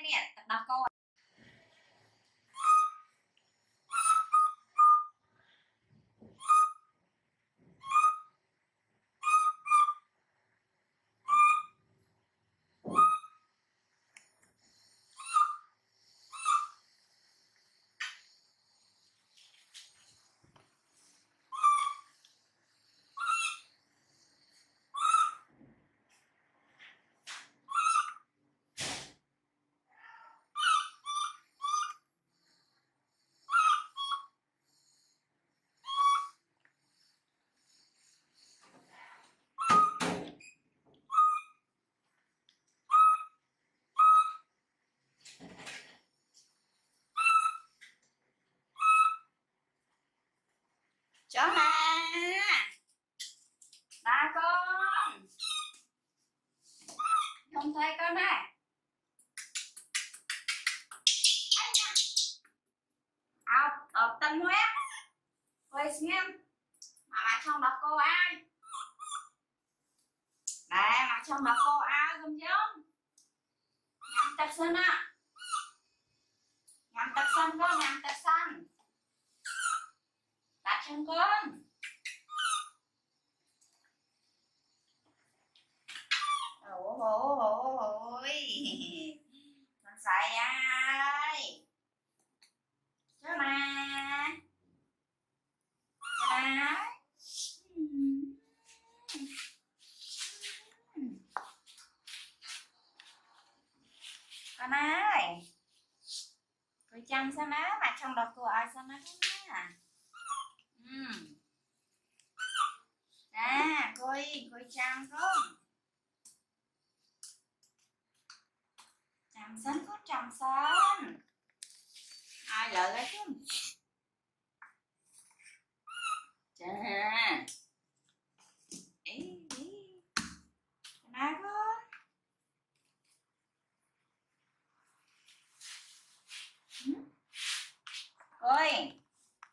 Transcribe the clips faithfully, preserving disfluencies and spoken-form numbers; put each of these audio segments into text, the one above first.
nè, đọc câu ạ. Jona, ba con, không thấy con này. Học, học tân huyết. Quay xem. Mà mà trong đọc cô ai? Đây, mà trong đọc cô ai không chứ? Nhằm tập sân ạ. Nhằm tập sân con, nhằm tập sân. Đặt chân con. Ôi ôi ôi ôi. Con xài ai? Jona. Jona. Con ơi. Cô chăm sao má mà trong đợt cô ai sao má thế má. Ừ. À, cô ơi, cô chăm không? Chăm sân có chăm sân. Ai lợi lấy chứ? Chà. Ý, ý. Nào con. Ừ. Ôi.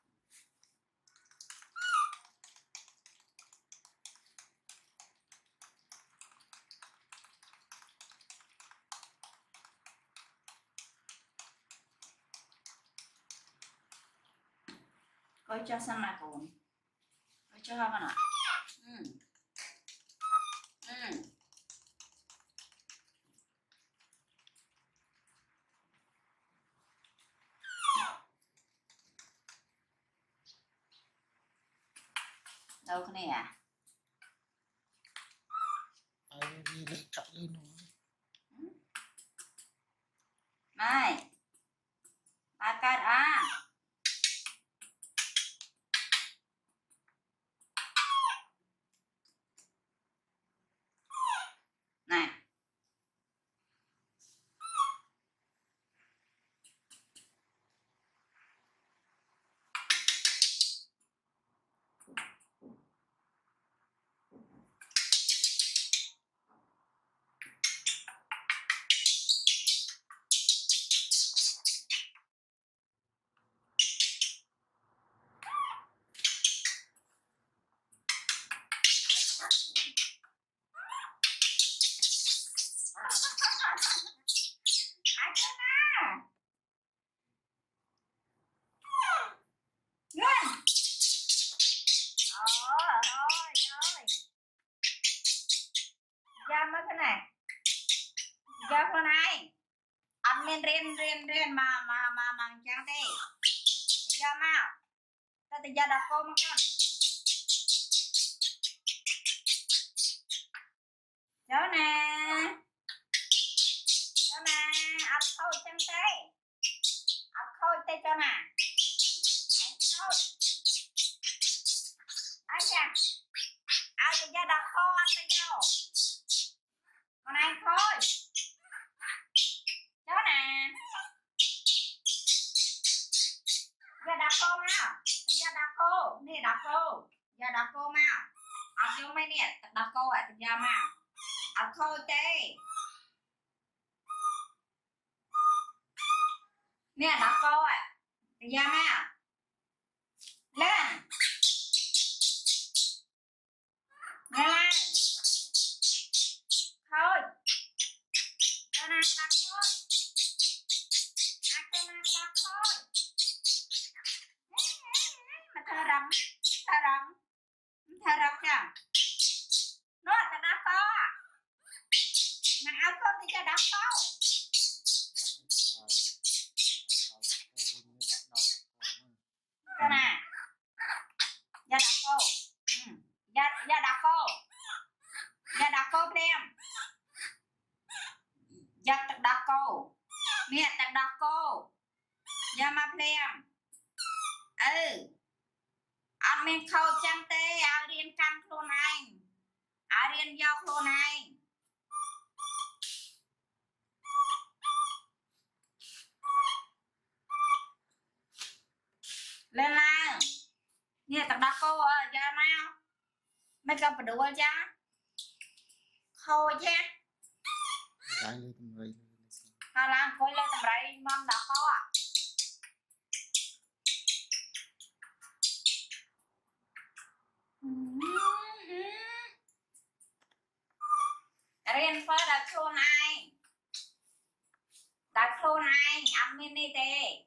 Cô cho xem mặt cuộn. Cô cho con ạ. Ừ. Ừ. Đâu cái này à? Ai đi lại cạo lên nó. Này. Ba cắt à. Này. Ai chứ nào? Ngân. Ôi ôi ôi. Ra mấy cái này. Ra con này. Ăn men ren ren ren mà mà mà mà chẳng đi. Ra mau. Ta tự ra đọc cô mà con. Jona. Jona, ấp khôi chân tay. Ấp khôi tay cho nè. Khôi. Ai chà. Ai tự ra đọc cô ăn tay vô. Con này khôi. Jona. Ra đọc cô mau. Ra đọc cô. Nè đọc cô. Ra đọc cô mau. Ấp vô mấy nè. Đọc cô ạ. Tự ra mau. Ấp khôi tê. Nè đọc cô ạ. Tự ra mau. Lên. Nghe lên. Thôi. Cho nè đọc thôi. chẳng nó ta đã có mà áo con thì cho đã có cái nè da đã cô da da đã cô da đã cô em da đã cô mẹ ta đã cô da mà em ừ anh mình khâu chăng tê áo riêng căn luôn anh áo riêng do luôn anh lên nào nghe tao đã cô ở ra mau mấy con phải đuổi cha khâu cha Cái lên tầm rây hà lan coi lên tầm rây ngon đã khâu à riêng phơi đã khôn ai đã khôn ai ăn mini tê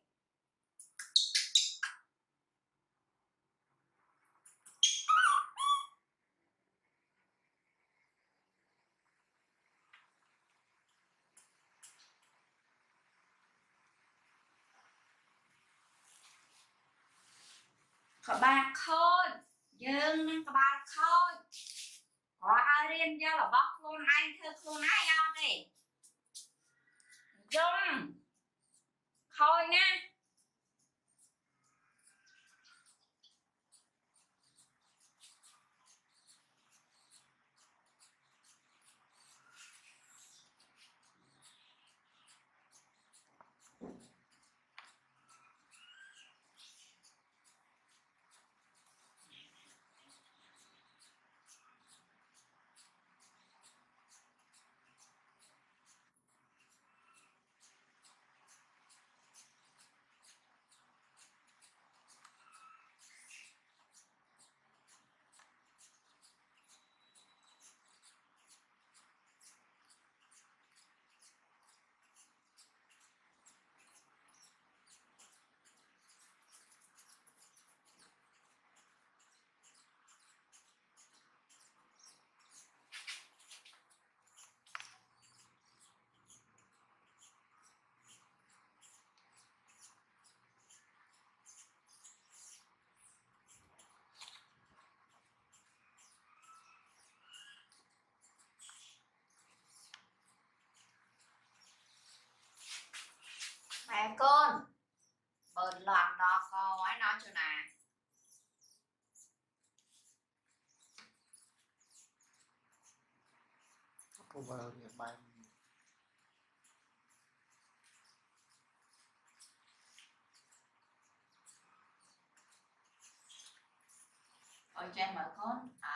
các bạn khôi dương nên các bạn khôi có ai riêng cho là bóc luôn anh thơ luôn ai nhau đi dung khôi nha mẹ con bớt loạn đó khói nói cho nè cô vào địa bàn ôi cho em mở con à